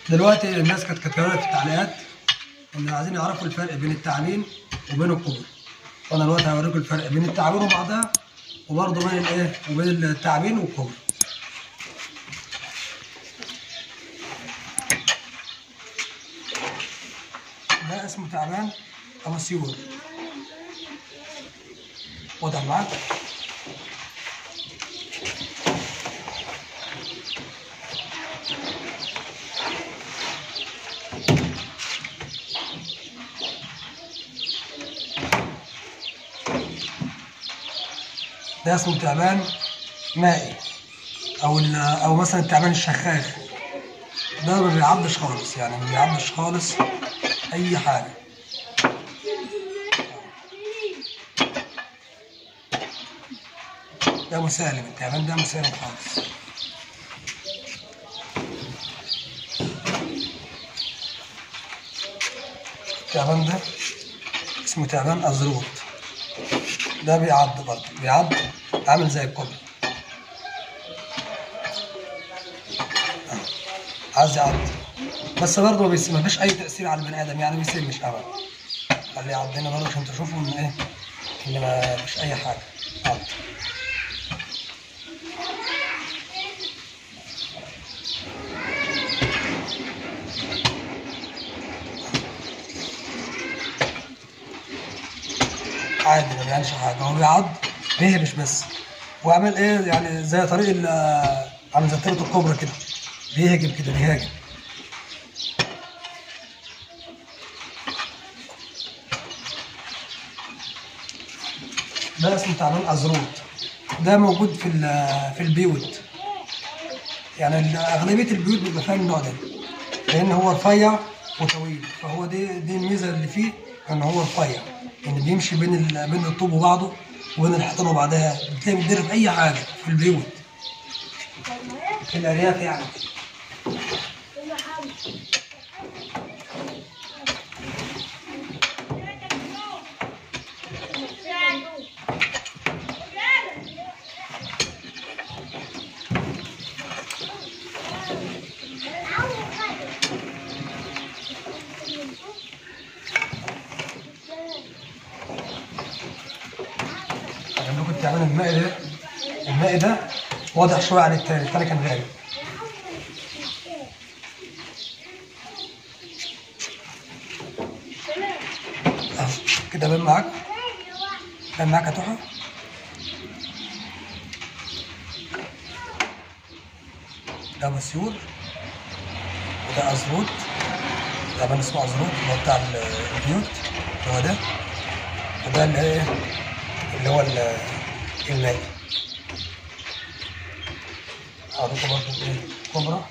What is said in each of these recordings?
دلوقتي الناس كانت كاتبه في التعليقات ان عايزين يعرفوا الفرق بين التعابين وبين الكبر. فانا دلوقتي هوريكم الفرق بين التعابين وبعضها، وبرضه بين وبين التعابين والكبر. ده اسمه تعبان ابو سيول، واضح معاك؟ ده اسمه تعبان مائي او مثلا التعبان الشخاخ. ده ما بيعضش خالص، يعني ما بيعضش خالص اي حاجه. ده مسالم، التعبان ده مسالم خالص. التعبان ده اسمه تعبان ازروت. ده بيعض برضه، بيعض عامل زي الكوبري، عايز يعض بس برضه ما فيش اي تاثير على البني ادم، يعني بيسمش ابدا. خليه يعضنا برضه عشان تشوفوا ان ان ما فيش اي حاجه. عض. عادي ما بيعملش حاجه، هو بيعض بيهبش بس، وعمل يعني زي طريق عامل زي طريقه الكوبرا كده، بيهجم كده بيهاجم. ده اسمه تعبان ازروت. ده موجود في البيوت، يعني اغلبيه البيوت بيبقى فيها النوع ده، لان هو رفيع وطويل. فهو دي الميزه اللي فيه، ان هو رفيع، ان بيمشي بين الطوب وبعضه وبين الحيطان وبعضها. بتلاقي بيتضرب في اي حاجه في البيوت، في الارياف يعني. عندكم التعبان المائي ده واضح شويه عن التاني كان غالي. كده بان معاك يا تحفه. ده مسيور، وده ازروت. تعبان اسمه ازروت اللي هو بتاع البيوت، هو ده. وده اللي هو المائي. هوريكم برضه كبرى.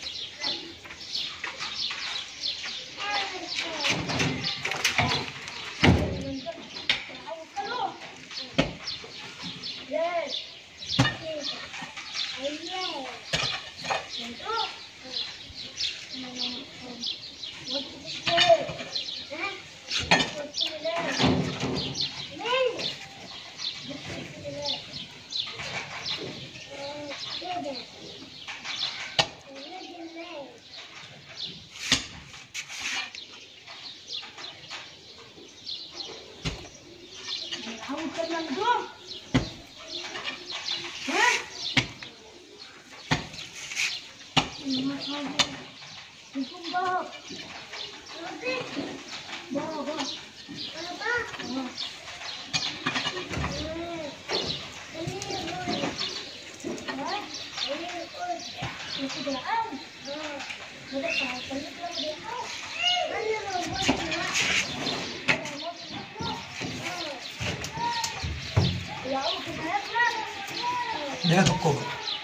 ديت الكبرى.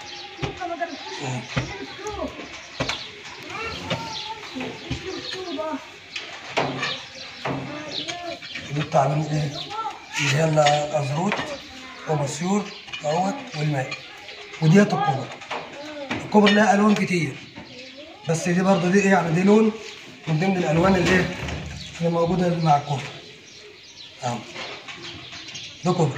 دي التعبان اللي هي الازروت ومسيور اهوت والمائي. وديت الكبرى. الكبرى لها الوان كتير، بس دي برضه دي يعني دي لون من ضمن الالوان اللي موجوده مع الكبرى اهو. ده كبرى.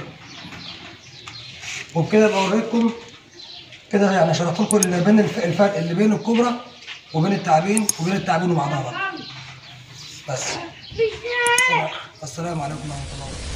وبكده بوريكم كده، يعني شرحت لكم الفرق اللي بين الكبرى وبين التعابين وبعضها بقى. بس السلام عليكم ورحمه الله وبركاته.